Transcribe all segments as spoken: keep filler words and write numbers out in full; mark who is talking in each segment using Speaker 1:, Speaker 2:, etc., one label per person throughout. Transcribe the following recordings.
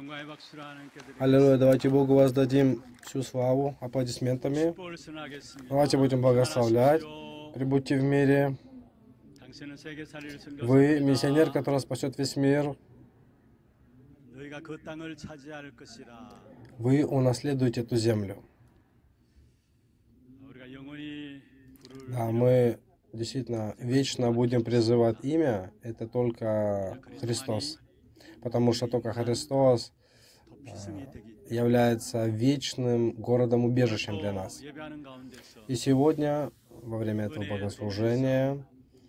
Speaker 1: Аллилуйя, давайте Богу воздадим всю славу аплодисментами. Давайте будем благословлять. Прибудьте в мире. Вы миссионер, который спасет весь мир. Вы унаследуете эту землю. Да, мы действительно вечно будем призывать имя. Это только Христос. Потому что только Христос является вечным городом-убежищем для нас. И сегодня, во время этого богослужения,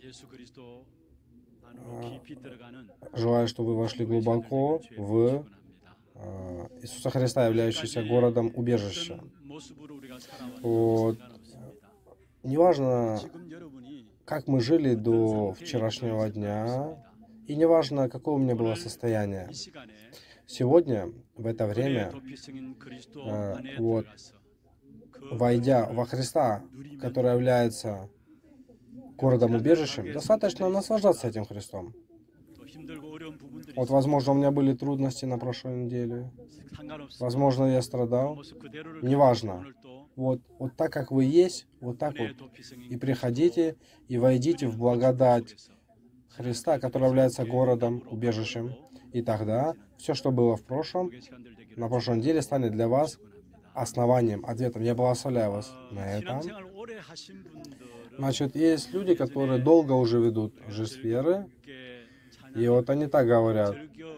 Speaker 1: желаю, чтобы вы вошли глубоко в Иисуса Христа, являющийся городом-убежищем. Вот. Неважно, как мы жили до вчерашнего дня, и неважно, какое у меня было состояние. Сегодня, в это время, э, вот, войдя во Христа, который является городом-убежищем, достаточно наслаждаться этим Христом. Вот, возможно, у меня были трудности на прошлой неделе. Возможно, я страдал. Неважно. Вот, вот так, как вы есть, вот так вот. И приходите, и войдите в благодать Христа, который является городом, убежищем. И тогда все, что было в прошлом, на прошлой неделе, станет для вас основанием, ответом. Я благословляю вас на это. Значит, есть люди, которые долго уже ведут жизнь веры, и вот они так говорят,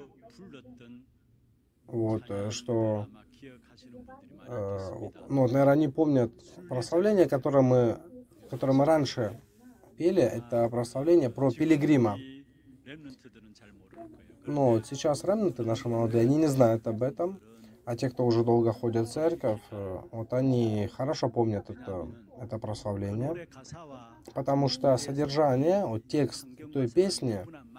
Speaker 1: вот, что, э, ну, вот, наверное, они помнят прославление, которое мы, которое мы раньше пели, это прославление про пилигрима. Но вот сейчас ремнанты, наши молодые, они не знают об этом, а те, кто уже долго ходят в церковь, вот они хорошо помнят это, это прославление, потому что содержание, вот текст той песни,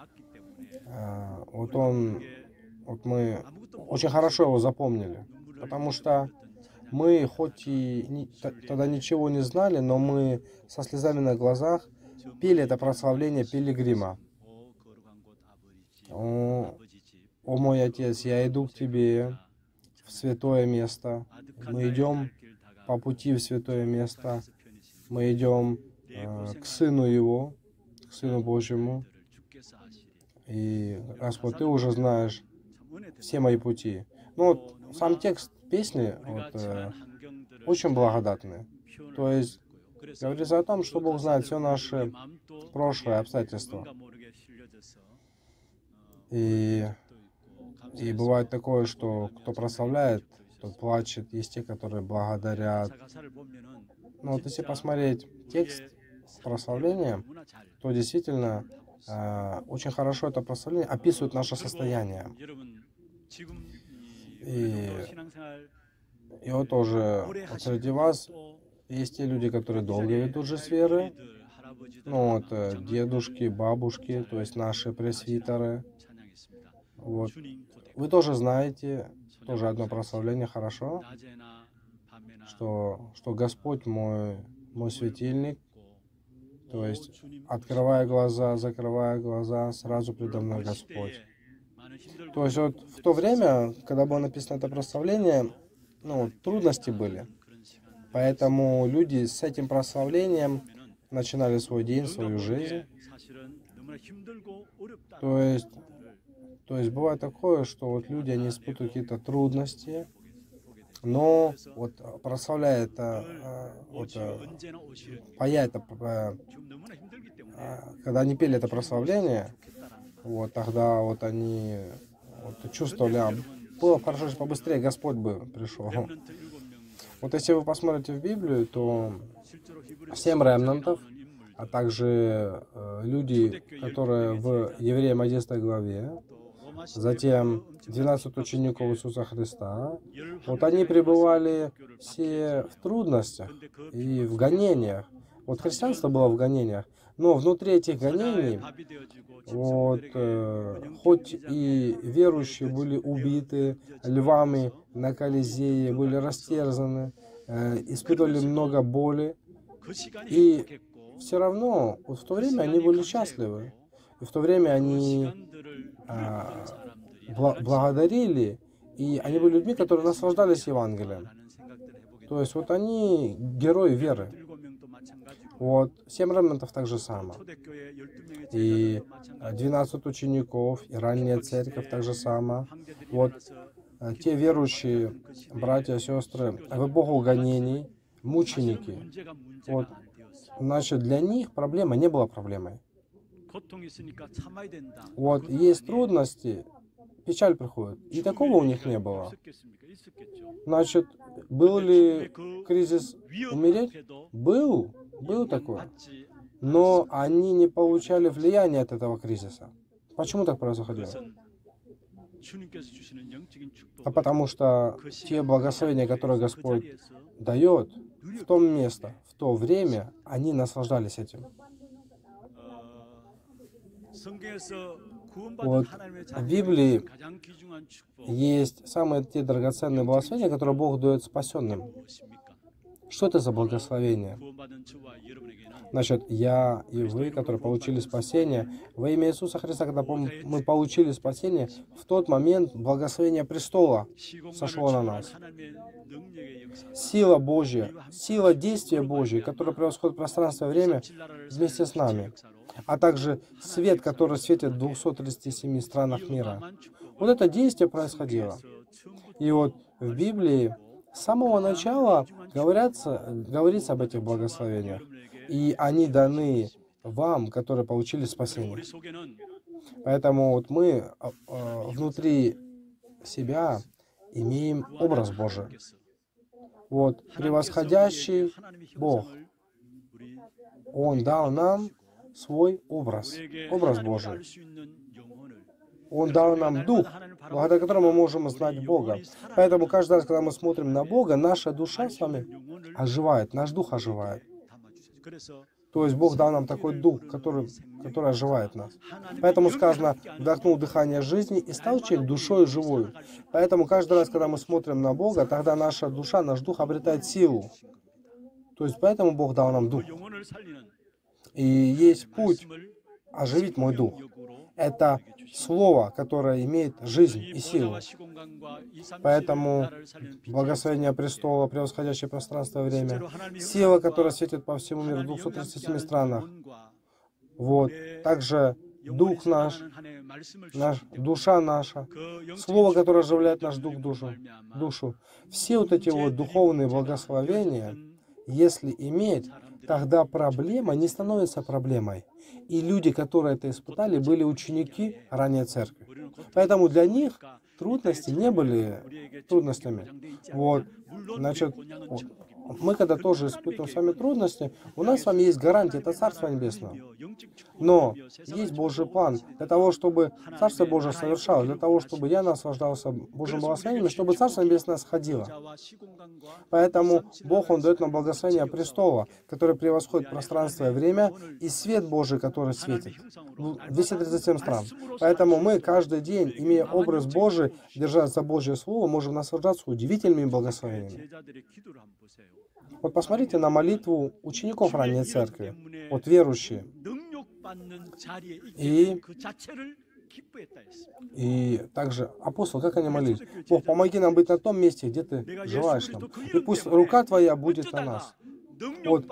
Speaker 1: вот он, вот мы очень хорошо его запомнили, потому что мы хоть и не, тогда ничего не знали, но мы со слезами на глазах пели это прославление пилигрима. О, о мой Отец, я иду к Тебе в святое место. Мы идем по пути в святое место. Мы идем э, к Сыну Его, к Сыну Божьему. И, Господь, Ты уже знаешь все мои пути. Ну вот, сам текст песни вот, э, очень благодатный. То есть, говорится о том, что Бог знает все наши прошлые обстоятельства. И, и бывает такое, что кто прославляет, тот плачет. Есть те, которые благодарят. Но вот если посмотреть текст прославления, то действительно э, очень хорошо это прославление описывает наше состояние. И, и вот тоже вот среди вас есть те люди, которые долго ведут жизнь веры. Ну вот, э, дедушки, бабушки, то есть наши пресвитеры. Вот. Вы тоже знаете, тоже одно прославление, хорошо, что, что Господь мой, мой светильник, то есть, открывая глаза, закрывая глаза, сразу предо мной Господь. То есть, вот в то время, когда было написано это прославление, ну, трудности были. Поэтому люди с этим прославлением начинали свой день, свою жизнь. То есть, то есть бывает такое, что вот люди, они испытывают какие-то трудности, но вот прославляя это, вот, пая это, когда они пели это прославление, вот тогда вот они вот, чувствовали, а было хорошо, что побыстрее Господь бы пришел. Вот если вы посмотрите в Библию, то семь ремнантов, а также э, люди, которые в Евреям одиннадцатой главе, затем двенадцать учеников Иисуса Христа, вот они пребывали все в трудностях и в гонениях. Вот христианство было в гонениях, но внутри этих гонений, вот, э, хоть и верующие были убиты львами на Колизее, были растерзаны, э, испытывали много боли, и все равно вот в то время они были счастливы. И в то время они а, бла благодарили И они были людьми, которые наслаждались Евангелием. То есть вот они герои веры. Вот семь ремнантов так же самое. И двенадцать учеников, и ранняя церковь так же самое. Вот те верующие братья и сестры в эпоху гонений, мученики. Вот, значит, для них проблема не была проблемой. Вот есть трудности, печаль приходит. И такого у них не было. Значит, был ли кризис умереть? Был. Был такой. Но они не получали влияния от этого кризиса. Почему так происходило? А потому что те благословения, которые Господь дает в том месте, в то время, они наслаждались этим. Вот в Библии есть самые те драгоценные благословения, которые Бог дает спасенным. Что это за благословение? Значит, я и вы, которые получили спасение, во имя Иисуса Христа, когда мы получили спасение, в тот момент благословение престола сошло на нас. Сила Божья, сила действия Божьей, которая превосходит пространство и время, вместе с нами. А также свет, который светит в двухстах тридцати семи странах мира. Вот это действие происходило. И вот в Библии с самого начала говорятся, говорится об этих благословениях. И они даны вам, которые получили спасение. Поэтому вот мы э, внутри себя имеем образ Божий. Вот превосходящий Бог. Он дал нам свой образ, образ Божий. Он дал нам Дух, благодаря которому мы можем знать Бога. Поэтому каждый раз, когда мы смотрим на Бога, наша душа с вами оживает, наш Дух оживает. То есть Бог дал нам такой Дух, который, который оживает нас. Поэтому сказано, вдохнул дыхание жизни и стал человек душой живой. Поэтому каждый раз, когда мы смотрим на Бога, тогда наша душа, наш Дух обретает силу. То есть поэтому Бог дал нам Дух. И есть путь оживить мой Дух. Это Слово, которое имеет жизнь и силу. Поэтому благословение престола, превосходящее пространство и время, сила, которая светит по всему миру в двухстах тридцати семи странах. Вот. Также Дух наш, наш, душа наша, Слово, которое оживляет наш Дух, душу, душу. Все вот эти вот духовные благословения, если иметь, тогда проблема не становится проблемой. И люди, которые это испытали, были ученики ранней церкви. Поэтому для них трудности не были трудностями. Вот, значит, вот. Мы когда тоже испытываем с вами трудности, у нас с вами есть гарантия, это Царство Небесное. Но есть Божий план для того, чтобы Царство Божие совершалось, для того, чтобы я наслаждался Божьим благословением, чтобы Царство Небесное сходило. Поэтому Бог, Он дает нам благословение престола, которое превосходит пространство и время, и свет Божий, который светит. двести тридцать семь стран. Поэтому мы каждый день, имея образ Божий, держась за Божье Слово, можем наслаждаться удивительными благословениями. Вот посмотрите на молитву учеников ранней церкви, вот верующие. И, и также апостолы, как они молились? Бог, помоги нам быть на том месте, где Ты желаешь нам. И пусть рука Твоя будет на нас. Вот.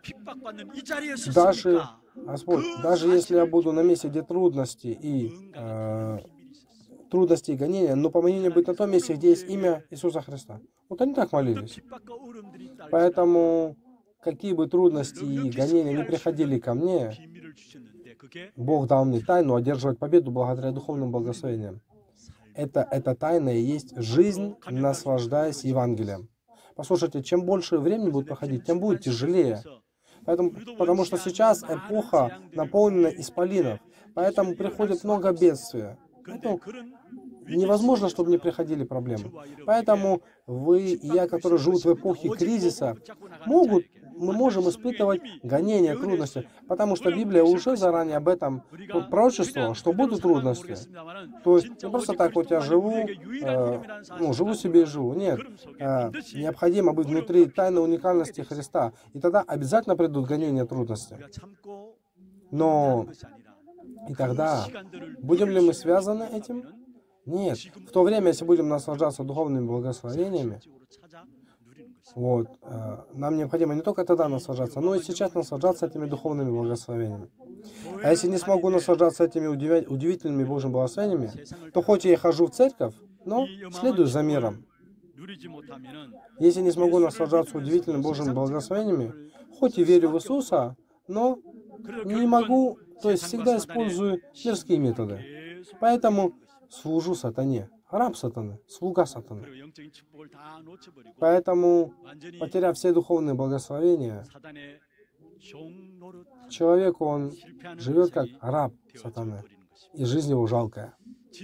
Speaker 1: Даже, Господь, даже если я буду на месте, где трудности и э, трудности и гонения, но помоги мне быть на том месте, где есть имя Иисуса Христа. Вот они так молились. Поэтому, какие бы трудности и гонения не приходили ко мне, Бог дал мне тайну одерживать победу благодаря духовным благословениям. Это, эта тайна и есть жизнь, наслаждаясь Евангелием. Послушайте, чем больше времени будет проходить, тем будет тяжелее. Поэтому, потому что сейчас эпоха наполнена исполинов, поэтому приходит много бедствия. Поэтому невозможно, чтобы не приходили проблемы. Поэтому вы и я, которые живут в эпохе кризиса, могут, мы можем испытывать гонения, трудности, потому что Библия уже заранее об этом пророчествовала, что будут трудности. То есть не просто так вот я живу, э, ну, живу себе и живу. Нет, э, необходимо быть внутри тайны уникальности Христа, и тогда обязательно придут гонения, трудности. Но и тогда будем ли мы связаны этим? Нет. В то время, если будем наслаждаться духовными благословениями, вот, э, нам необходимо не только тогда наслаждаться, но и сейчас наслаждаться этими духовными благословениями. А если не смогу наслаждаться этими удиви- удивительными Божьими благословениями, то хоть я и хожу в церковь, но следую за миром. Если не смогу наслаждаться удивительными Божьими благословениями, хоть и верю в Иисуса, но не могу, то есть всегда использую мирские методы. Поэтому служу сатане, раб сатаны, слуга сатаны. Поэтому, потеряв все духовные благословения, человек, он живет как раб сатаны, и жизнь его жалкая.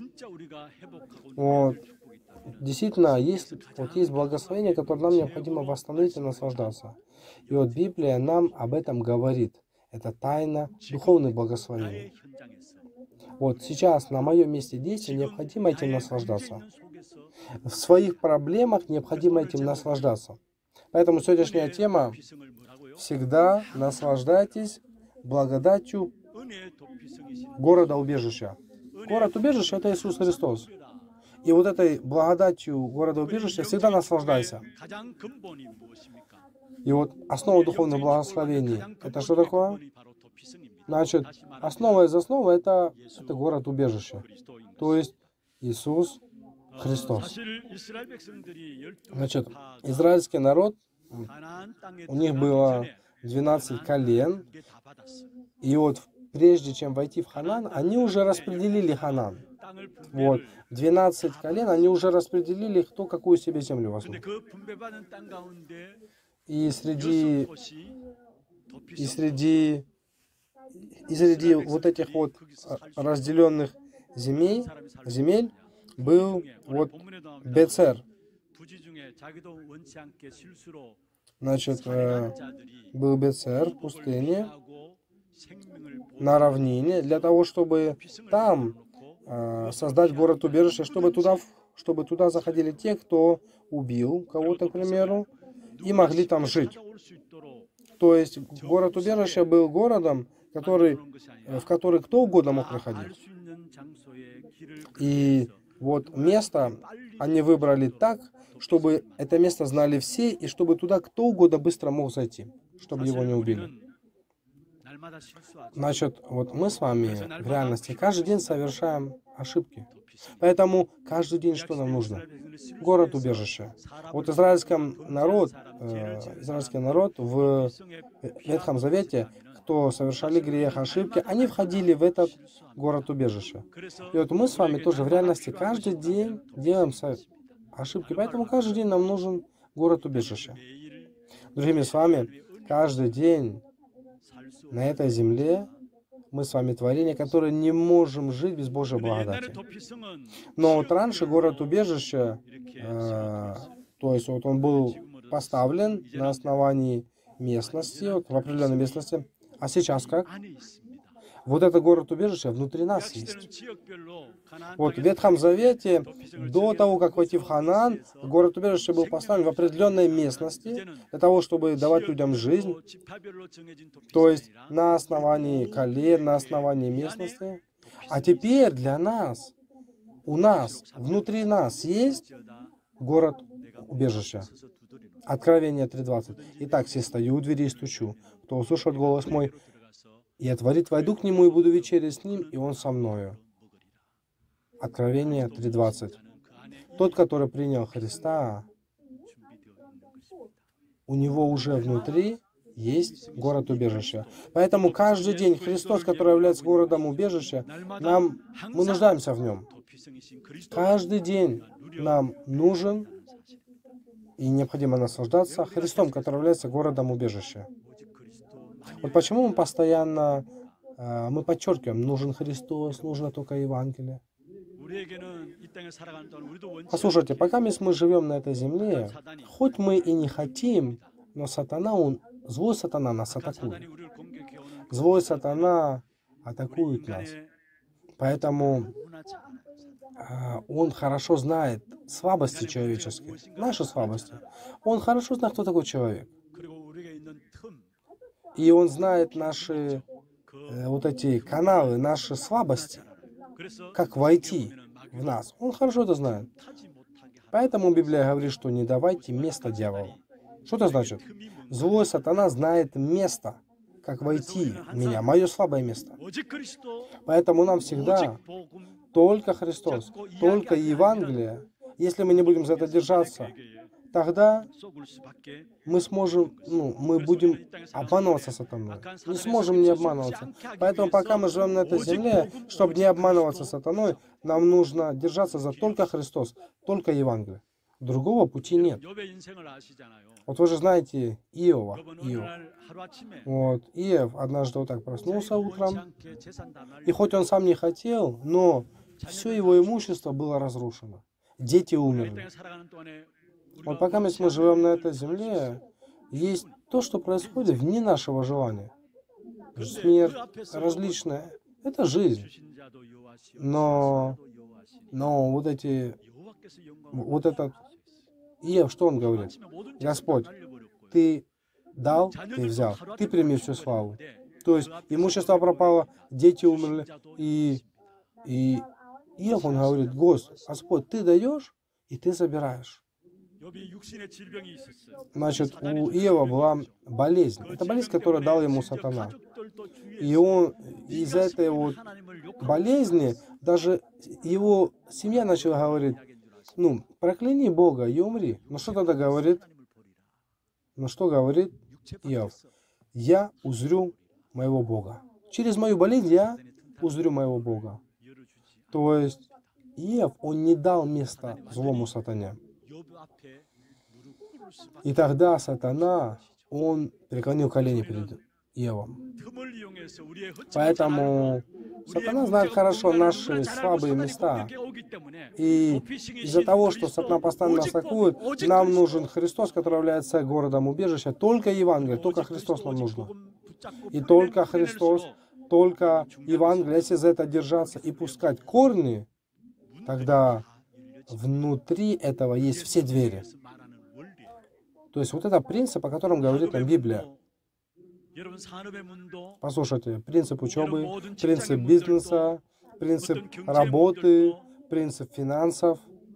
Speaker 1: Вот. Действительно, есть, вот есть благословение, которое нам необходимо восстановить и наслаждаться. И вот Библия нам об этом говорит. Это тайна духовных благословений. Вот сейчас на моем месте действия необходимо этим наслаждаться. В своих проблемах необходимо этим наслаждаться. Поэтому сегодняшняя тема — всегда наслаждайтесь благодатью города-убежища. Город-убежище — это Иисус Христос. И вот этой благодатью города-убежища всегда наслаждайся. И вот основа духовного благословения — это что такое? Значит, основа из основы — это, это город-убежище. То есть Иисус Христос. Значит, израильский народ, у них было двенадцать колен, и вот прежде чем войти в Ханан, они уже распределили Ханан. Вот, двенадцать колен, они уже распределили, кто какую себе землю возьмет. И среди, и среди, и среди вот этих вот разделенных земель, земель был вот Бецер. Значит, был Бецер в пустыне, на равнине, для того, чтобы там создать город-убежище, чтобы туда, чтобы туда заходили те, кто убил кого-то, к примеру, и могли там жить. То есть город-убежище был городом, который, в который кто угодно мог приходить. И вот место они выбрали так, чтобы это место знали все, и чтобы туда кто угодно быстро мог зайти, чтобы его не убили. Значит, вот мы с вами в реальности каждый день совершаем ошибки. Поэтому каждый день что нам нужно? Город-убежище. Вот израильский народ, э, израильский народ в Ветхом Завете, кто совершали грех, ошибки, они входили в этот город-убежище. И вот мы с вами тоже в реальности каждый день делаем ошибки. Поэтому каждый день нам нужен город-убежище. Другими с вами, каждый день на этой земле мы с вами творение, которое не можем жить без Божьей благодати. Но вот раньше город-убежище, э, то есть вот он был поставлен на основании местности, вот в определенной местности. А сейчас как? Вот это город-убежище внутри нас есть. Вот в Ветхом Завете, до того, как войти в Ханаан, город-убежище был поставлен в определенной местности, для того, чтобы давать людям жизнь, то есть на основании колен, на основании местности. А теперь для нас, у нас, внутри нас есть город-убежище. Откровение три двадцать. «Итак, се стою у двери и стучу. Кто услышит голос мой, и отворит, войду к нему и буду вечерять с ним, и он со мною». Откровение три двадцать. Тот, который принял Христа, у него уже внутри есть город-убежище. Поэтому каждый день Христос, который является городом-убежища, нам, мы нуждаемся в нем. Каждый день нам нужен и необходимо наслаждаться Христом, который является городом-убежища. Вот почему мы постоянно, мы подчеркиваем, нужен Христос, нужно только Евангелие. Послушайте, пока мы живем на этой земле, хоть мы и не хотим, но сатана, он, злой сатана нас атакует. Злой сатана атакует нас. Поэтому он хорошо знает слабости человеческие, наши слабости. Он хорошо знает, кто такой человек. И он знает наши э, вот эти каналы, наши слабости, как войти. в нас. Он хорошо это знает. Поэтому Библия говорит, что не давайте место дьяволу. Что это значит? Злой сатана знает место, как войти в меня, мое слабое место. Поэтому нам всегда только Христос, только Евангелие. Если мы не будем за это держаться, тогда мы сможем, ну, мы будем обманываться сатаной. Не сможем не обманываться. Поэтому пока мы живем на этой земле, чтобы не обманываться сатаной, нам нужно держаться за только Христос, только Евангелие. Другого пути нет. Вот вы же знаете Иова. Иов. Вот. Иов однажды вот так проснулся утром, и хоть он сам не хотел, но все его имущество было разрушено. Дети умерли. Вот пока мы живем на этой земле, есть то, что происходит вне нашего желания. Смерть различная. Это жизнь. Но, но вот эти, вот этот Иов, что он говорит? Господь, ты дал, ты взял, ты прими всю славу. То есть имущество пропало, дети умерли, и, и Иов, он говорит, Господь, ты даешь, и ты забираешь. Значит, у Иова была болезнь. Это болезнь, которую дал ему сатана. И он из-за этой вот болезни, даже его семья начала говорить, ну, прокляни Бога и умри. Но что тогда говорит? Ну, что говорит Иов? Я узрю моего Бога. Через мою болезнь я узрю моего Бога. То есть Иов, он не дал места злому сатане. И тогда сатана, он преклонил колени перед Иовом. Поэтому сатана знает хорошо наши слабые места. И из-за того, что сатана постоянно нас атакует, нам нужен Христос, который является городом убежища. Только Евангелие, только Христос нам нужно. И только Христос, только Евангелие. Если за это держаться и пускать корни, тогда внутри этого есть все двери. То есть вот это принцип, о котором говорит нам Библия. Послушайте, принцип учебы, принцип бизнеса, принцип работы, принцип финансов.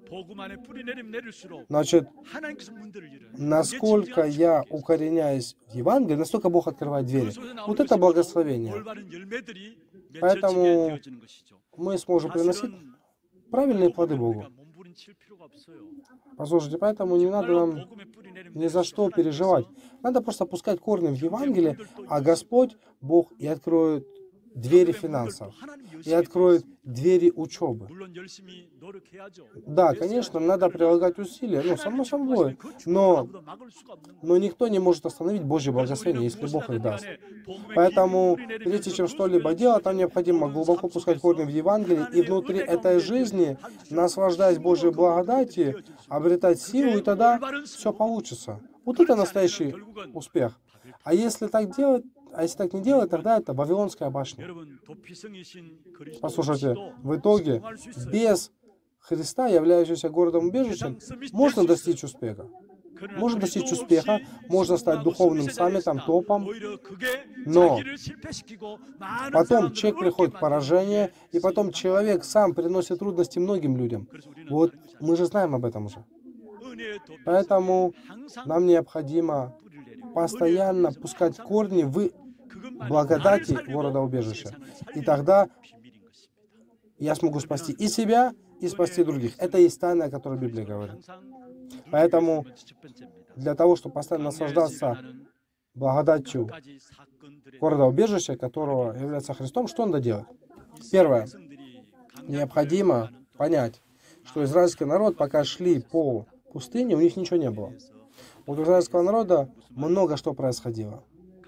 Speaker 1: Значит, насколько я укореняюсь в Евангелии, настолько Бог открывает двери. Вот это благословение. Поэтому мы сможем приносить правильные плоды Богу. Послушайте, поэтому не надо нам ни за что переживать. Надо просто пускать корни в Евангелие, а Господь, Бог, и откроет двери финансов, и откроет двери учебы. Да, конечно, надо прилагать усилия, ну, само собой, но, но никто не может остановить Божье благословение, если Бог их даст. Поэтому, прежде чем что-либо делать, нам необходимо глубоко пускать корни в Евангелие, и внутри этой жизни, наслаждаясь Божьей благодати, обретать силу, и тогда все получится. Вот это настоящий успех. А если так делать, А если так не делать, тогда это Вавилонская башня. Послушайте, в итоге, без Христа, являющегося городом-убежищем, можно достичь успеха. Можно достичь успеха, можно стать духовным саммитом, топом, но потом человек приходит в поражение, и потом человек сам приносит трудности многим людям. Вот мы же знаем об этом уже. Поэтому нам необходимо постоянно пускать корни в благодати города-убежища. И тогда я смогу спасти и себя, и спасти других. Это есть тайна, о которой Библия говорит. Поэтому для того, чтобы постоянно наслаждаться благодатью города-убежища, которого является Христом, что надо делать? Первое. Необходимо понять, что израильский народ, пока шли по пустыне, у них ничего не было. Вот у израильского народа много что происходило.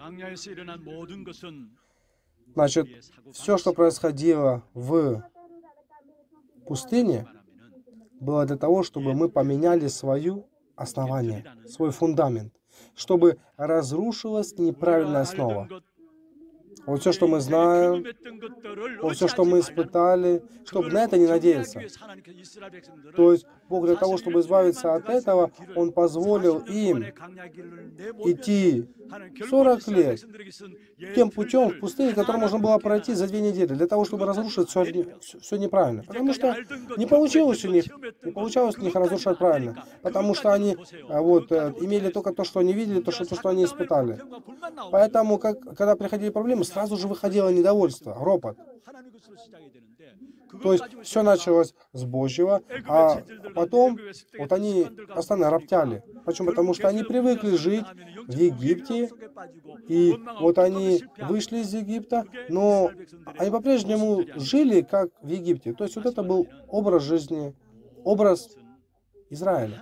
Speaker 1: Значит, все, что происходило в пустыне, было для того, чтобы мы поменяли свое основание, свой фундамент, чтобы разрушилась неправильная основа. Вот все, что мы знаем, вот все, что мы испытали, чтобы на это не надеяться. То есть Бог для того, чтобы избавиться от этого, Он позволил им идти сорок лет тем путем в пустыне, который можно было пройти за две недели, для того, чтобы разрушить все, все неправильно. Потому что не получилось у них, не получалось у них разрушать правильно. Потому что они вот, имели только то, что они видели, то, что, то, что они испытали. Поэтому, как, когда приходили проблемы, сразу же выходило недовольство, ропот. То есть все началось с Божьего, а потом вот они постоянно роптали. Почему? Потому что они привыкли жить в Египте, и вот они вышли из Египта, но они по-прежнему жили как в Египте. То есть вот это был образ жизни, образ Израиля.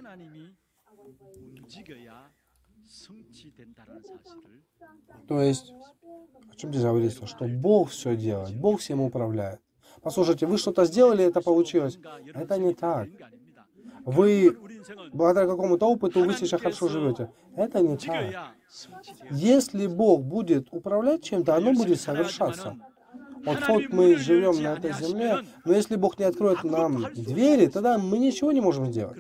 Speaker 1: То есть, о чем здесь говорится? Что Бог все делает, Бог всем управляет. Послушайте, вы что-то сделали, это получилось. Это не так. Вы благодаря какому-то опыту вы сейчас хорошо живете. Это не так. Если Бог будет управлять чем-то, оно будет совершаться. Вот хоть мы живем на этой земле, но если Бог не откроет нам двери, тогда мы ничего не можем сделать.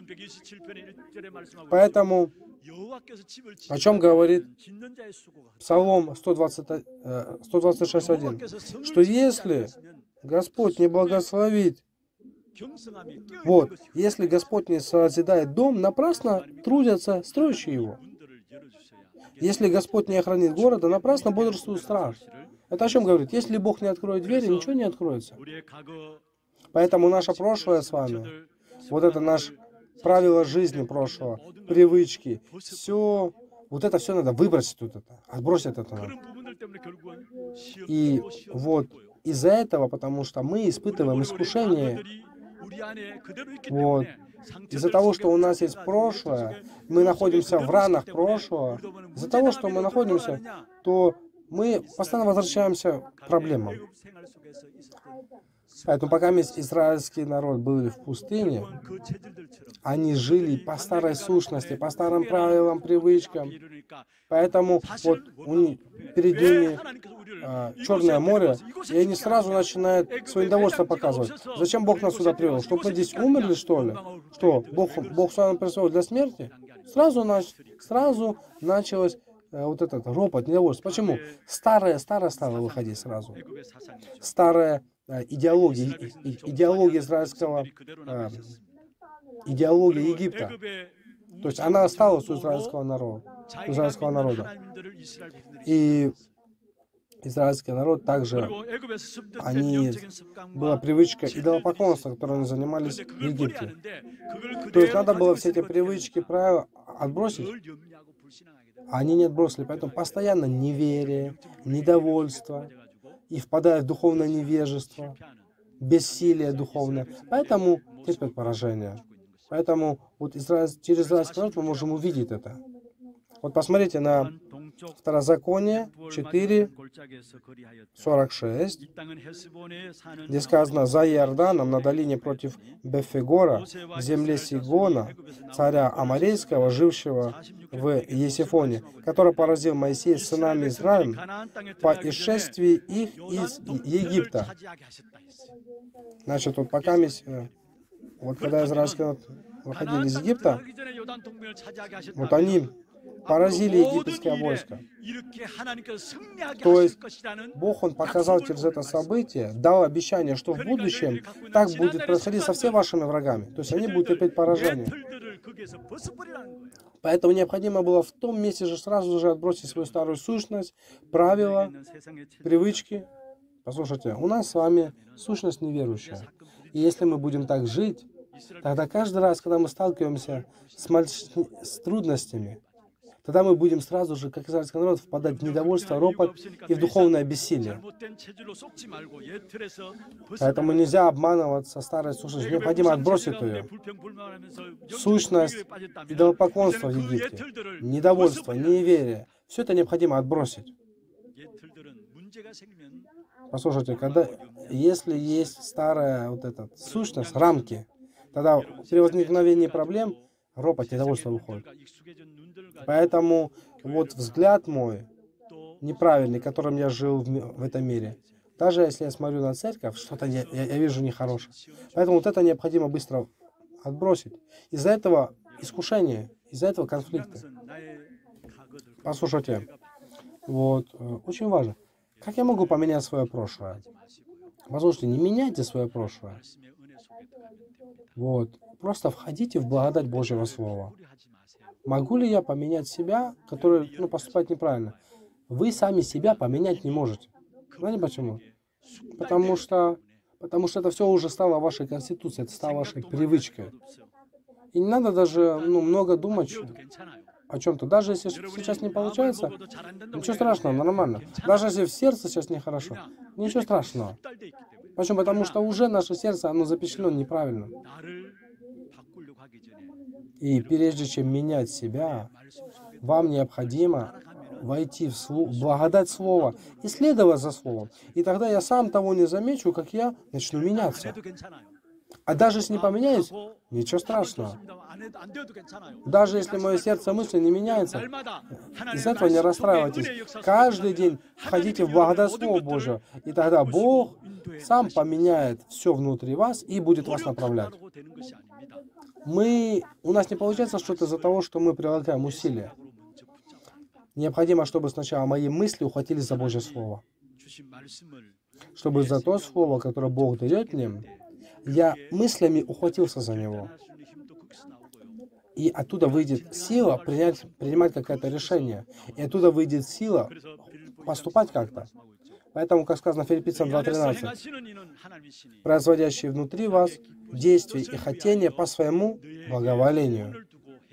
Speaker 1: Поэтому, о чем говорит Псалом сто двадцать шесть один, что если Господь не благословит, вот, если Господь не созидает дом, напрасно трудятся строящие его. Если Господь не охранит города, напрасно бодрствует страж. Это о чем говорит? Если Бог не откроет двери, ничего не откроется. Поэтому наше прошлое с вами, вот это наше правило жизни прошлого, привычки, все, вот это все надо выбросить, вот это, отбросить это надо. И вот из-за этого, потому что мы испытываем искушение, вот, из-за того, что у нас есть прошлое, мы находимся в ранах прошлого, из-за того, что мы находимся, то мы постоянно возвращаемся к проблемам. Поэтому пока весь израильский народ был в пустыне, они жили по старой сущности, по старым правилам, привычкам. Поэтому вот у них, перед ними а, Черное море, и они сразу начинают свое недовольство показывать. Зачем Бог нас сюда привел? Чтобы мы здесь умерли, что ли? Что, Бог, Бог сюда пришел для смерти? Сразу, нач, сразу началось а, вот этот ропот, недовольство. Почему? Старое, старое стало выходить сразу. Старая а, идеология, и, идеология израильского, а, идеология Египта. То есть она осталась у израильского народа. У израильского народа. И израильский народ также, они, была привычка идолопоклонства, которой они занимались в Египте. То есть надо было все эти привычки, правила отбросить. А они не отбросили, поэтому постоянно неверие, недовольство, и впадают в духовное невежество, бессилие духовное. Поэтому терпят поражение. Поэтому вот израиль, через израильский народ мы можем увидеть это. Вот посмотрите на Второзаконие четыре, сорок шесть, где сказано: «За Иорданом, на долине против Бефегора, в земле Сигона, царя Аморейского, жившего в Есифоне, который поразил Моисея с сынами Израилем по исшествии их из Египта». Значит, вот пока мы, вот когда израильский народ выходили из Египта, вот они поразили египетское войско. То есть Бог, Он показал через это событие, дал обещание, что в будущем так будет происходить со всеми вашими врагами. То есть они будут терпеть поражение. Поэтому необходимо было в том месте же сразу же отбросить свою старую сущность, правила, привычки. Послушайте, у нас с вами сущность неверующая. И если мы будем так жить, тогда каждый раз, когда мы сталкиваемся с, маль... с трудностями, тогда мы будем сразу же, как израильский народ, впадать в недовольство, ропот и в духовное бессилие. Поэтому нельзя обманываться старой сущностью, необходимо отбросить ее. Сущность идолопоклонства в Египте, недовольство, неверие, все это необходимо отбросить. Послушайте, когда, если есть старая вот эта сущность, рамки, тогда при возникновении проблем ропот, недовольство выходит. Поэтому вот взгляд мой неправильный, которым я жил в, ми- в этом мире. Даже если я смотрю на церковь, что-то я, я, я вижу нехорошее. Поэтому вот это необходимо быстро отбросить. Из-за этого искушение, из-за этого конфликты. Послушайте, вот, э, очень важно. Как я могу поменять свое прошлое? Послушайте, не меняйте свое прошлое. Вот, просто входите в благодать Божьего Слова. Могу ли я поменять себя, который, ну, поступает неправильно? Вы сами себя поменять не можете. Знаете почему? Потому что, потому что это все уже стало вашей конституцией, это стало вашей привычкой. И не надо даже, ну, много думать о чем-то. Даже если сейчас не получается, ничего страшного, нормально. Даже если в сердце сейчас нехорошо, ничего страшного. Почему? Потому что уже наше сердце, оно запечатлено неправильно. И прежде чем менять себя, вам необходимо войти в сло... благодать Слова и следовать за Словом. И тогда я сам того не замечу, как я начну меняться. А даже если не поменяюсь, ничего страшного. Даже если мое сердце мысли не меняется, из этого не расстраивайтесь. Каждый день входите в благодать Слова Божьего, и тогда Бог сам поменяет все внутри вас и будет вас направлять. Мы, у нас не получается что-то из-за того, что мы прилагаем усилия. Необходимо, чтобы сначала мои мысли ухватились за Божье Слово. Чтобы за то Слово, которое Бог дает мне, я мыслями ухватился за него. И оттуда выйдет сила принять, принимать какое-то решение. И оттуда выйдет сила поступать как-то. Поэтому, как сказано в Филиппийцам два тринадцать, производящие внутри вас действия и хотения по своему благоволению.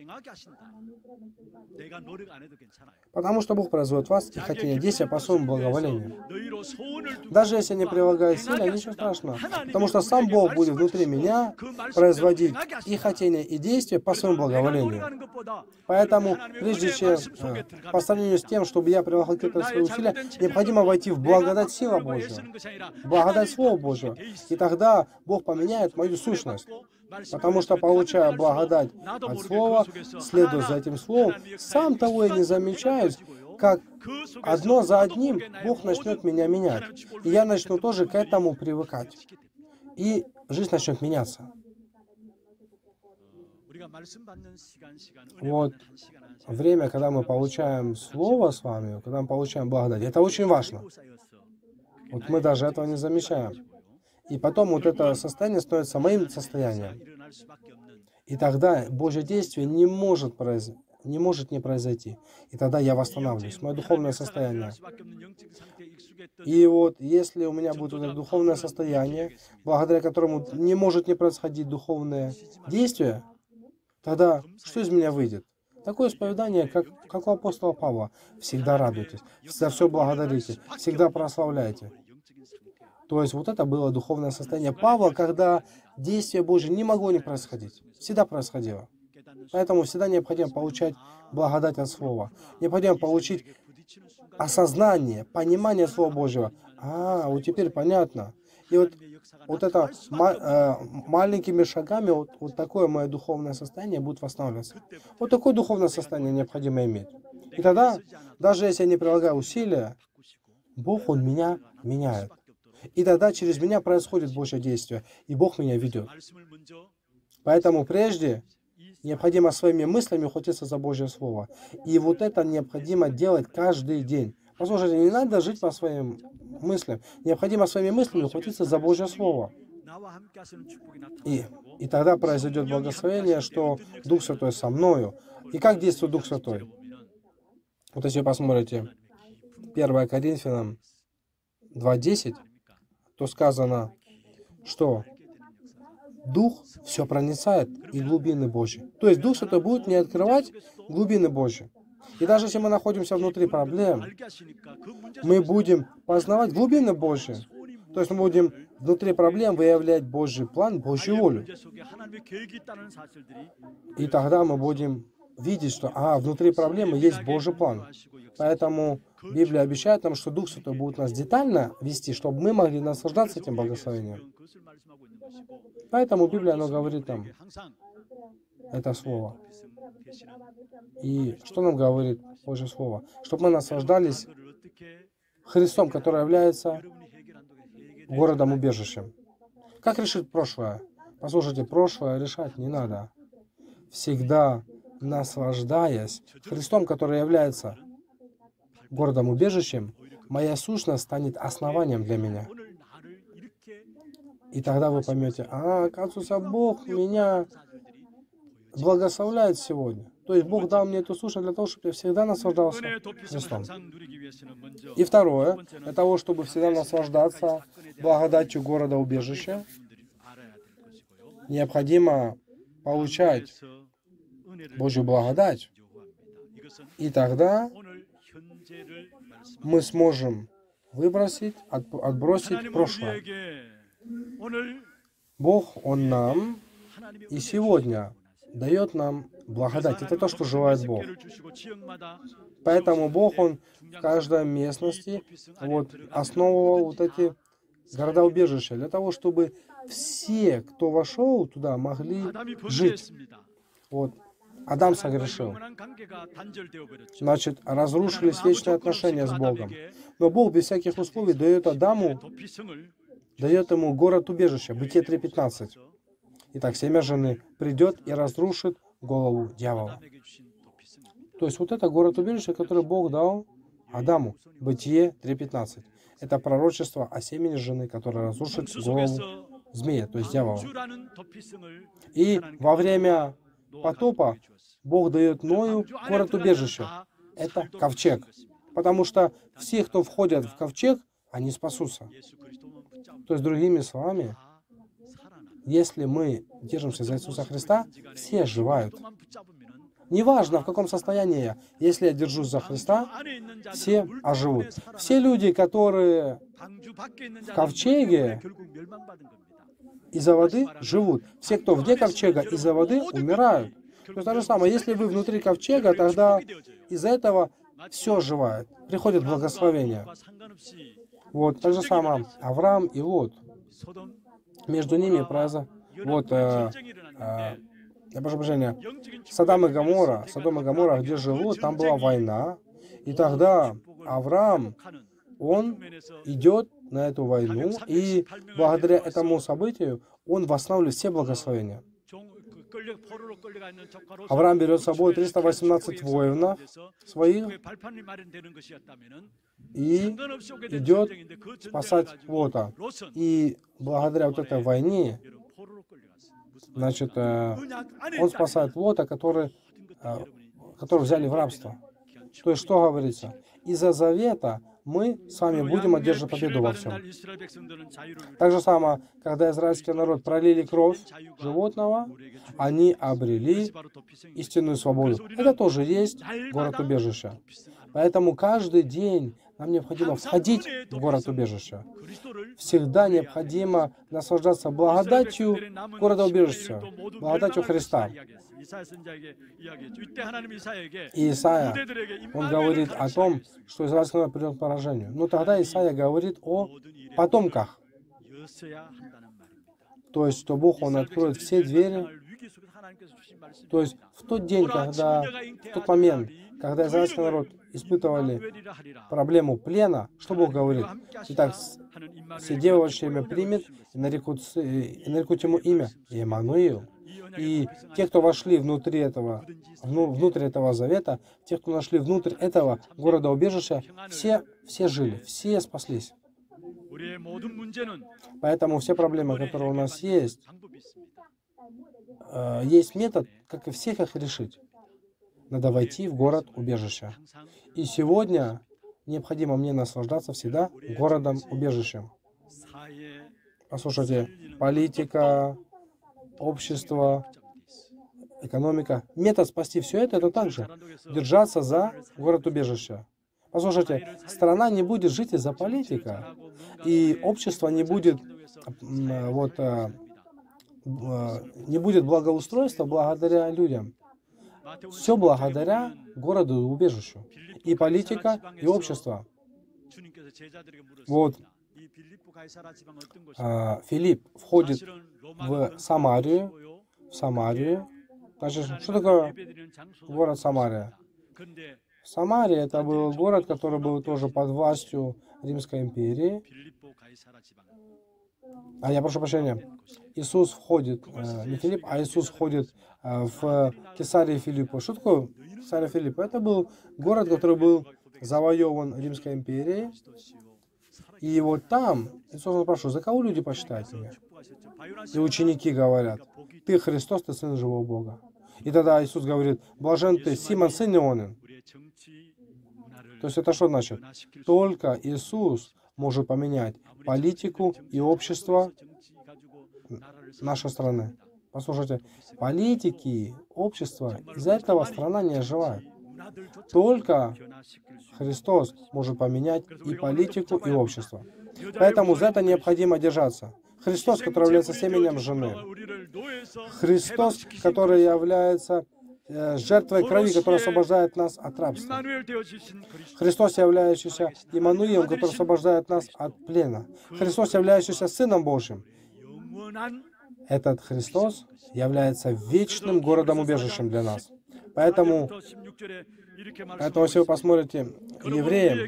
Speaker 1: Потому что Бог производит в вас и хотение действия по своему благоволению. Даже если не прилагаю силы, ничего страшного. Потому что сам Бог будет внутри меня производить и хотение, и действия по своему благоволению. Поэтому, прежде чем, э, по сравнению с тем, чтобы я прилагал какие-то свои усилия, необходимо войти в благодать сила Божья, благодать Слова Божьего. И тогда Бог поменяет мою сущность. Потому что, получая благодать от Слова, следуя за этим Словом, сам того и не замечаю, как одно за одним Бог начнет меня менять. И я начну тоже к этому привыкать. И жизнь начнет меняться. Вот время, когда мы получаем Слово с вами, когда мы получаем благодать, это очень важно. Вот мы даже этого не замечаем. И потом вот это состояние становится моим состоянием. И тогда Божье действие не может, произ... не может не произойти. И тогда я восстанавливаюсь, мое духовное состояние. И вот если у меня будет вот это духовное состояние, благодаря которому не может не происходить духовное действие, тогда что из меня выйдет? Такое исповедание, как, как у апостола Павла. Всегда радуйтесь, за все благодарите, всегда прославляйте. То есть вот это было духовное состояние Павла, когда действие Божье не могло не происходить. Всегда происходило. Поэтому всегда необходимо получать благодать от Слова. Необходимо получить осознание, понимание Слова Божьего. А, вот теперь понятно. И вот, вот это ма э, маленькими шагами вот, вот такое мое духовное состояние будет восстанавливаться. Вот такое духовное состояние необходимо иметь. И тогда, даже если я не прилагаю усилия, Бог, Он меня меняет. И тогда через меня происходит Божье действие, и Бог меня ведет. Поэтому прежде необходимо своими мыслями ухватиться за Божье Слово. И вот это необходимо делать каждый день. Послушайте, не надо жить по своим мыслям. Необходимо своими мыслями ухватиться за Божье Слово. И, и тогда произойдет благословение, что Дух Святой со мною. И как действует Дух Святой? Вот если вы посмотрите первое Коринфянам два десять, то сказано, что Дух все проницает и глубины Божьи. То есть Дух Святой будет не открывать глубины Божьи. И даже если мы находимся внутри проблем, мы будем познавать глубины Божьи. То есть мы будем внутри проблем выявлять Божий план, Божью волю. И тогда мы будем видеть, что а, внутри проблемы есть Божий план. Поэтому Библия обещает нам, что Дух Святой будет нас детально вести, чтобы мы могли наслаждаться этим благословением. Поэтому Библия, оно говорит нам это слово. И что нам говорит Божье Слово? Чтобы мы наслаждались Христом, который является городом-убежищем. Как решить прошлое? Послушайте, прошлое решать не надо. Всегда наслаждаясь Христом, который является городом-убежищем, моя сущность станет основанием для меня. И тогда вы поймете, а, оказывается, Бог меня благословляет сегодня. То есть Бог дал мне эту сущность для того, чтобы я всегда наслаждался Христом. И второе, для того, чтобы всегда наслаждаться благодатью города-убежища, необходимо получать Божью благодать. И тогда мы сможем выбросить, от, отбросить прошлое. Бог, Он нам и сегодня дает нам благодать. Это то, что желает Бог. Поэтому Бог, Он в каждой местности вот, основывал вот эти города-убежища, для того, чтобы все, кто вошел туда, могли жить. Вот. Адам согрешил. Значит, разрушились вечные отношения с Богом. Но Бог без всяких условий дает Адаму, дает ему город-убежище. Бытие три пятнадцать. Итак, семя жены придет и разрушит голову дьявола. То есть вот это город-убежище, которое Бог дал Адаму. Бытие три пятнадцать. Это пророчество о семени жены, которое разрушит голову змея, то есть дьявола. И во время потопа Бог дает Ною город-убежище. Это ковчег. Потому что все, кто входят в ковчег, они спасутся. То есть, другими словами, если мы держимся за Иисуса Христа, все оживают. Неважно, в каком состоянии я, если я держусь за Христа, все оживут. Все люди, которые в ковчеге из-за воды, живут. Все, кто вне ковчега из-за воды, умирают. То есть то же самое, если вы внутри ковчега, тогда из-за этого все оживает. Приходит благословение. Вот, так же самое Авраам и Лот. Между ними произошло... Вот, э, э, я прошу прощения, Содом и Гоморра, Содом и Гоморра, где живут, там была война. И тогда Авраам, он идет на эту войну, и благодаря этому событию он восстанавливает все благословения. Авраам берет с собой триста восемнадцать воинов своих и идет спасать Лота. И благодаря вот этой войне, значит, он спасает Лота, который, который взяли в рабство. То есть, что говорится? Из-за завета мы с вами будем одерживать победу во всем. Так же самое, когда израильский народ пролили кровь животного, они обрели истинную свободу. Это тоже есть город-убежище. Поэтому каждый день нам необходимо входить в город-убежище. Всегда необходимо наслаждаться благодатью города-убежища, благодатью Христа. И Исаия, он говорит о том, что израильский народ придет к поражению. Но тогда Исаия говорит о потомках. То есть, что Бог, Он откроет все двери. То есть, в тот день, когда, в тот момент, когда израильский народ испытывали проблему плена, что Бог говорит? Итак, все девы ваше имя примет, и нарекут, и нарекут ему имя Иммануил. И те, кто вошли внутри этого, внутрь этого завета, те, кто нашли внутрь этого города-убежища, все, все жили, все спаслись. Поэтому все проблемы, которые у нас есть, э, есть метод, как и всех их решить. Надо войти в город-убежище. И сегодня необходимо мне наслаждаться всегда городом-убежищем. Послушайте, политика, общество, экономика. Метод спасти все это, это также держаться за город-убежище. Послушайте, страна не будет жить из-за политика, и общество не будет, вот, не будет благоустройства благодаря людям. Все благодаря городу-убежищу. И политика, и общество. Вот. Филипп входит в Самарию. В Самарию. Значит, что такое город Самария? Самария — это был город, который был тоже под властью Римской империи. А я прошу прощения, Иисус входит, э, не Филипп, а Иисус входит э, в Кесарию Филиппа. Что такое Кесария Филиппа? Это был город, который был завоеван Римской империей. И вот там Иисус спрашивает: за кого люди почитают меня? И ученики говорят: ты Христос, ты Сын живого Бога. И тогда Иисус говорит: блажен ты, Симон, сын Ионин. То есть это что значит? Только Иисус может поменять политику и общество нашей страны. Послушайте, политики, общество, из-за этого страна не оживает. Только Христос может поменять и политику, и общество. Поэтому за это необходимо держаться. Христос, который является семенем жены. Христос, который является э, жертвой крови, которая освобождает нас от рабства. Христос, являющийся Иммануилом, который освобождает нас от плена. Христос, являющийся Сыном Божьим. Этот Христос является вечным городом-убежищем для нас. Поэтому, поэтому, если вы посмотрите Евреям,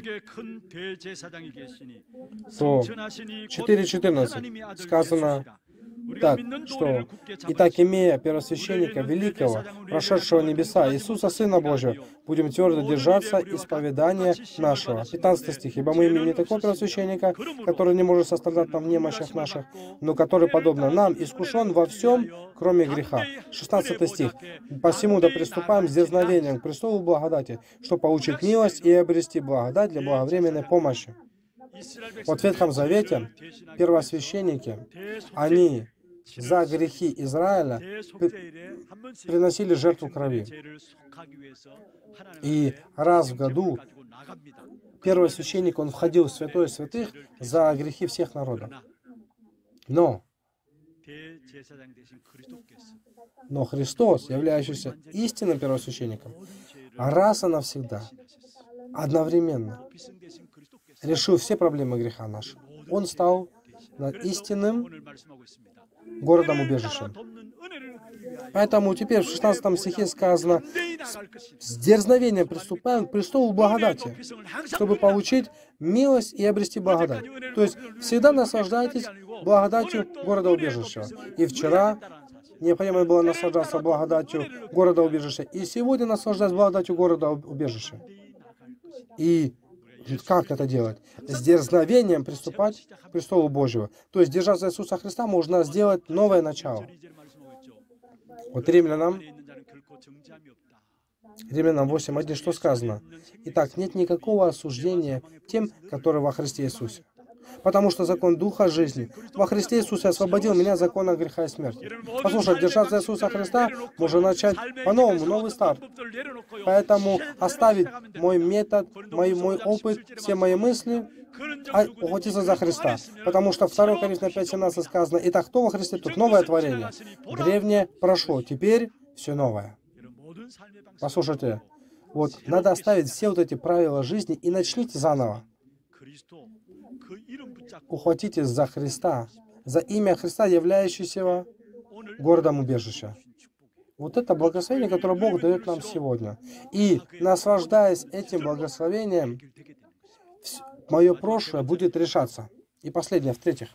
Speaker 1: то четыре четырнадцать сказано так, что «Итак, имея первосвященника великого, прошедшего небеса, Иисуса, Сына Божьего, будем твердо держаться исповедания нашего». пятнадцатый стих. «Ибо мы имеем не такого первосвященника, который не может сострадать нам в немощах наших, но который, подобно нам, искушен во всем, кроме греха». шестнадцатый стих. «Посему да приступаем с дерзновением к престолу благодати, чтобы получить милость и обрести благодать для благовременной помощи». Вот в Ветхом Завете первосвященники, они за грехи Израиля приносили жертву крови. И раз в году первосвященник, он входил в святое святых за грехи всех народов. Но, но Христос, являющийся истинным первосвященником, раз и навсегда, одновременно решил все проблемы греха нашего. Он стал истинным городом-убежищем. Поэтому теперь в шестнадцатом стихе сказано: «С дерзновением приступаем к престолу благодати, чтобы получить милость и обрести благодать». То есть всегда наслаждайтесь благодатью города-убежища. И вчера необходимо было наслаждаться благодатью города-убежища, и сегодня наслаждаться благодатью города-убежища. И как это делать? С дерзновением приступать к престолу Божьего. То есть держаться Иисуса Христа можно сделать новое начало. Вот Римлянам, Римлянам восемь один, что сказано? «Итак, нет никакого осуждения тем, которые во Христе Иисусе. Потому что закон Духа жизни во Христе Иисусе освободил меня от закона греха и смерти». Послушай, держаться Иисуса Христа можно начать по-новому, новый старт. Поэтому оставить мой метод, мой, мой опыт, все мои мысли, а ухватиться за Христа. Потому что второе Коринфянам пять семнадцать сказано: «Итак, кто во Христе, тут новое творение. Древнее прошло, теперь все новое». Послушайте, вот надо оставить все вот эти правила жизни и начните заново. Ухватитесь за Христа, за имя Христа, являющегося городом убежища. Вот это благословение, которое Бог дает нам сегодня. И, наслаждаясь этим благословением, мое прошлое будет решаться. И последнее, в-третьих,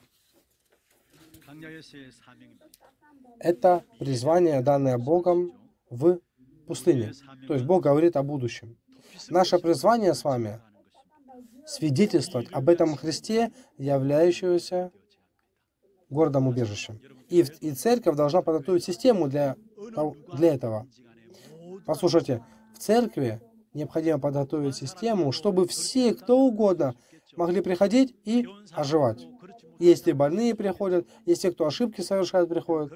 Speaker 1: это призвание, данное Богом в пустыне. То есть Бог говорит о будущем. Наше призвание с вами свидетельствовать об этом Христе, являющегося городом-убежищем. И, и церковь должна подготовить систему для, для этого. Послушайте, в церкви необходимо подготовить систему, чтобы все, кто угодно, могли приходить и оживать. Если больные приходят, если кто ошибки совершает, приходят.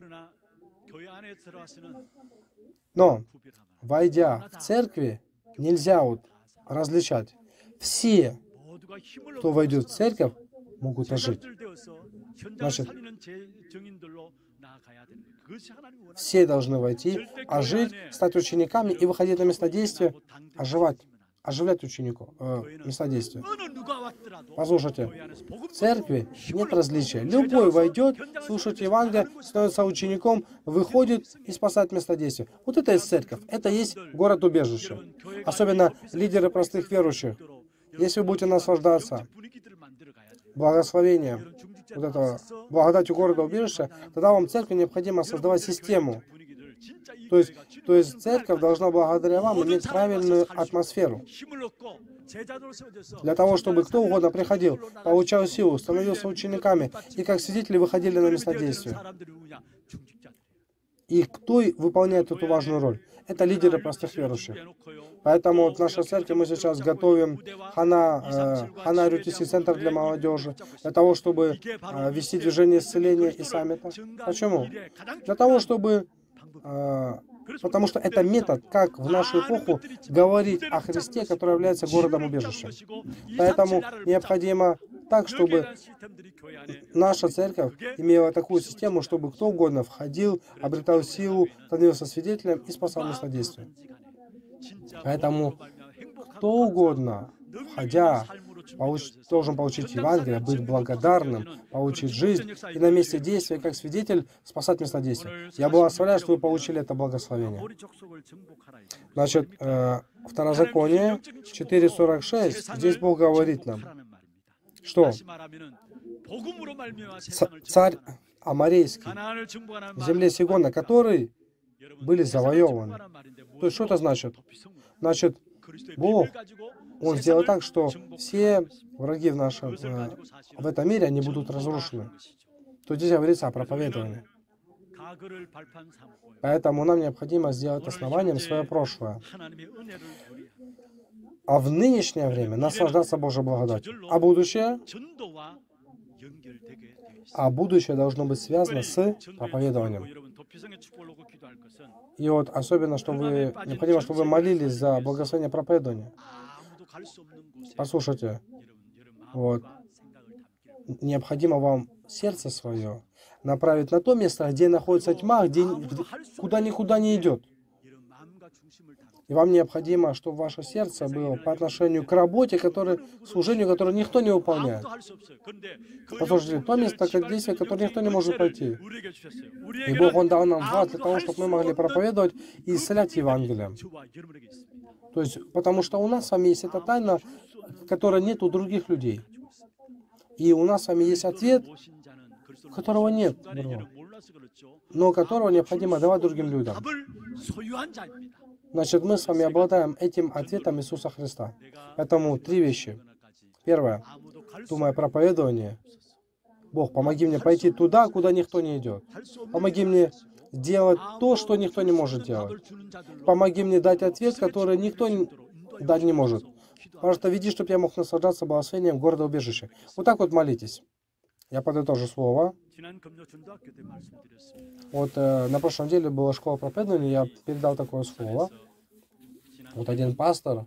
Speaker 1: Но, войдя в церкви, нельзя вот различать. Все, кто войдет в церковь, могут ожить. Значит, все должны войти, ожить, стать учениками и выходить на место действия, оживать. оживлять учеников, э, места действия. Послушайте, в церкви нет различия. Любой войдет, слушает Евангелие, становится учеником, выходит и спасает место действия. Вот это есть церковь, это есть город-убежище. Особенно лидеры простых верующих. Если вы будете наслаждаться благословением вот этого благодатью города-убежища, тогда вам церкви необходимо создавать систему. То есть, то есть церковь должна благодаря вам иметь правильную атмосферу. Для того, чтобы кто угодно приходил, получал силу, становился учениками, и как свидетели выходили на место действия. И кто выполняет эту важную роль? Это лидеры простых верующих. Поэтому вот в нашей церкви мы сейчас готовим Хана, э, Хана эр ю ти си-центр для молодежи, для того, чтобы э, вести движение исцеления и саммита. Почему? Для того, чтобы... Э, потому что это метод, как в нашу эпоху говорить о Христе, который является городом-убежищем. Поэтому необходимо так, чтобы наша церковь имела такую систему, чтобы кто угодно входил, обретал силу, становился свидетелем и спасал место действия. Поэтому кто угодно, входя, получ, должен получить Евангелие, быть благодарным, получить жизнь и на месте действия, как свидетель, спасать место действия. Я благословляю, что вы получили это благословение. Значит, э, Второзаконие четыре сорок шесть, здесь Бог говорит нам, что царь Аморейский в земле Сигона, который были завоеваны. То есть, что это значит? Значит, Бог, Он сделал так, что все враги в нашем, э, в этом мире, они будут разрушены. То здесь говорится о проповедовании. Поэтому нам необходимо сделать основанием свое прошлое. А в нынешнее время наслаждаться Божьей благодатью. А будущее? А будущее должно быть связано с проповедованием. И вот особенно, что вы, необходимо, чтобы вы молились за благословение проповедования. Послушайте, вот, необходимо вам сердце свое направить на то место, где находится тьма, где, куда никуда не идет. И вам необходимо, чтобы ваше сердце было по отношению к работе, которое, служению, которое никто не выполняет. Послушайте, то место действия, которое никто не может пойти. И Бог, Он дал нам власть для того, чтобы мы могли проповедовать и исцелять Евангелием. То есть, потому что у нас с вами есть эта тайна, которой нет у других людей. И у нас с вами есть ответ, которого нет, но которого необходимо давать другим людям. Значит, мы с вами обладаем этим ответом Иисуса Христа. Поэтому три вещи. Первое. Думая о проповедовании. Бог, помоги мне пойти туда, куда никто не идет. Помоги мне делать то, что никто не может делать. Помоги мне дать ответ, который никто не... дать не может. Пожалуйста, веди, чтобы я мог наслаждаться благословением города-убежища. Вот так вот молитесь. Я подытожу слово. Вот э, на прошлом деле была школа проповедования, я передал такое слово. Вот один пастор,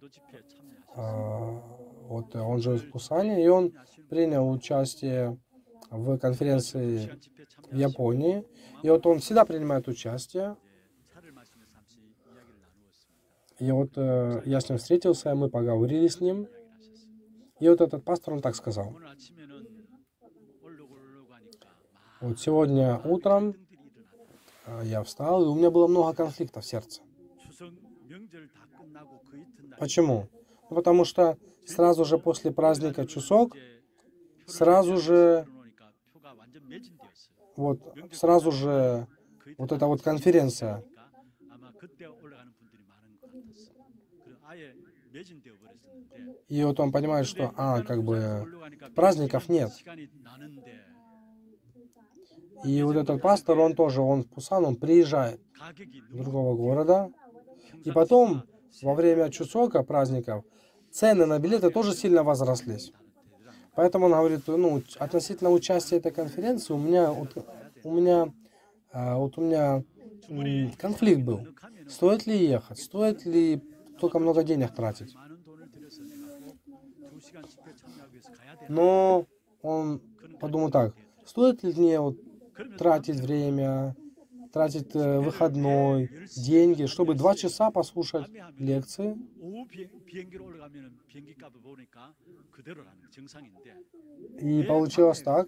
Speaker 1: э, вот он живет в Пусане, и он принял участие в конференции в Японии. И вот он всегда принимает участие. И вот э, я с ним встретился, мы поговорили с ним. И вот этот пастор, он так сказал. Вот сегодня утром я встал, и у меня было много конфликтов в сердце. Почему? Ну, потому что сразу же после праздника Чусок, сразу же, вот, сразу же вот эта вот конференция. И вот он понимает, что, а, как бы, праздников нет. И вот этот пастор, он тоже, он в Пусан, он приезжает из другого города. И потом, во время Чусока, праздников, цены на билеты тоже сильно возрослись. Поэтому он говорит, ну, относительно участия этой конференции, у меня, вот, у меня, вот у меня конфликт был. Стоит ли ехать? Стоит ли только много денег тратить? Но он подумал так, стоит ли мне вот тратить время, тратить э, выходной, деньги, чтобы два часа послушать лекции. И получилось так,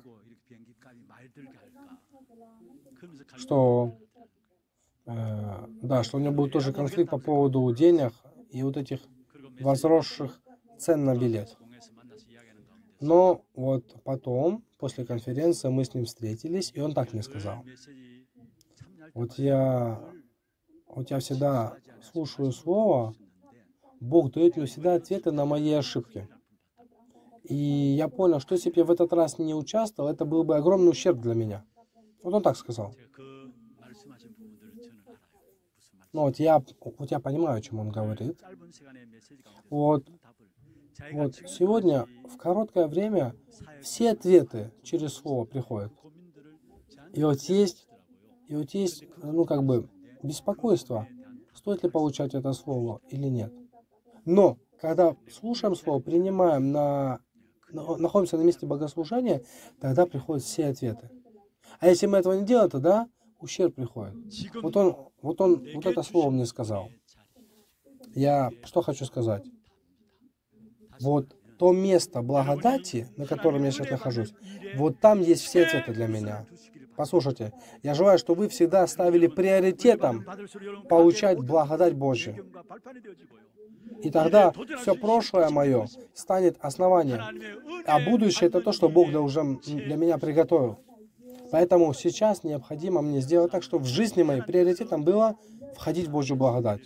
Speaker 1: что, э, да, что у меня был тоже конфликт по поводу денег и вот этих возросших цен на билет. Но вот потом, после конференции, мы с ним встретились, и он так мне сказал: вот я, вот я всегда слушаю слово, Бог дает мне всегда ответы на мои ошибки. И я понял, что если бы я в этот раз не участвовал, это был бы огромный ущерб для меня. Вот он так сказал. Ну вот я, вот я понимаю, о чем он говорит. Вот, вот сегодня в короткое время все ответы через слово приходят. И вот есть, и вот есть, ну как бы беспокойство, стоит ли получать это слово или нет. Но когда слушаем слово, принимаем, на, на, находимся на месте богослужения, тогда приходят все ответы. А если мы этого не делаем, тогда ущерб приходит. Вот он, вот он, вот это слово мне сказал. Я что хочу сказать? Вот то место благодати, на котором я сейчас нахожусь, вот там есть все ответы для меня. Послушайте, я желаю, чтобы вы всегда ставили приоритетом получать благодать Божью. И тогда все прошлое мое станет основанием. А будущее — это то, что Бог уже для меня приготовил. Поэтому сейчас необходимо мне сделать так, чтобы в жизни моей приоритетом было входить в Божью благодать.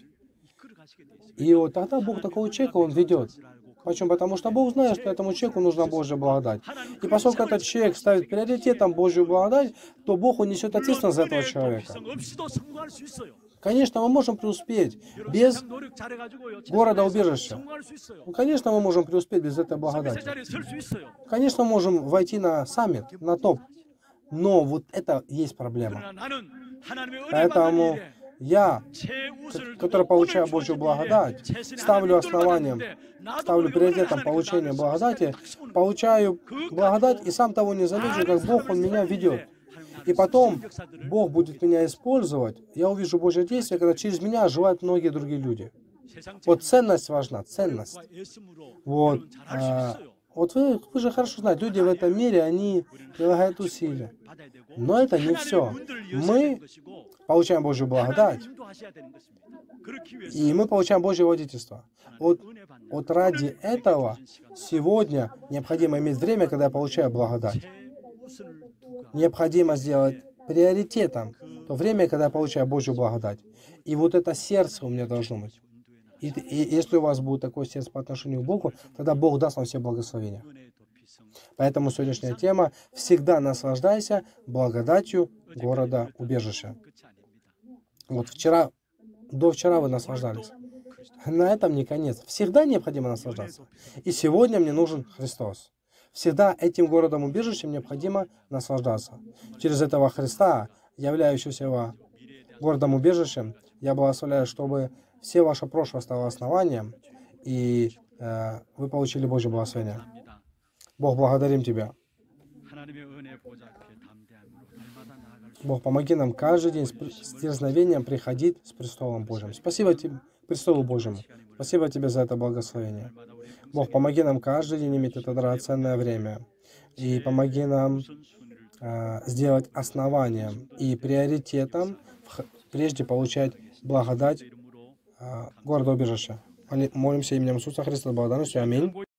Speaker 1: И вот тогда Бог такого человека, Он ведет. Почему? Потому что Бог знает, что этому человеку нужна Божья благодать. И поскольку этот человек ставит приоритетом Божью благодать, то Бог унесет ответственность за этого человека. Конечно, мы можем преуспеть без города-убежища. Ну, конечно, мы можем преуспеть без этой благодати. Конечно, мы можем войти на саммит, на топ. Но вот это есть проблема. Поэтому я, который получаю Божью благодать, ставлю основанием, ставлю приоритетом получения благодати, получаю благодать и сам того не замечу, как Бог, Он меня ведет. И потом Бог будет меня использовать, я увижу Божье действие, когда через меня оживают многие другие люди. Вот ценность важна, ценность. Вот, а, вот вы, вы же хорошо знаете, люди в этом мире, они прилагают усилия. Но это не все. Мы получаем Божью благодать, и мы получаем Божье водительство. Вот, вот ради этого сегодня необходимо иметь время, когда я получаю благодать. Необходимо сделать приоритетом то время, когда я получаю Божью благодать. И вот это сердце у меня должно быть. И, и если у вас будет такое сердце по отношению к Богу, тогда Бог даст вам все благословения. Поэтому сегодняшняя тема — всегда наслаждайся благодатью города-убежища. Вот вчера, до вчера вы наслаждались. На этом не конец. Всегда необходимо наслаждаться. И сегодня мне нужен Христос. Всегда этим городом-убежищем необходимо наслаждаться. Через этого Христа, являющегося городом-убежищем, я благословляю, чтобы все ваше прошлое стало основанием, и э, вы получили Божье благословение. Бог, благодарим Тебя. Бог, помоги нам каждый день с, с дерзновением приходить с престолом Божьим. Спасибо Тебе, престолу Божьему. Спасибо Тебе за это благословение. Бог, помоги нам каждый день иметь это драгоценное время. И помоги нам э, сделать основанием и приоритетом прежде получать благодать э, города-убежища. Молимся именем Иисуса Христа, благодарностью. Аминь.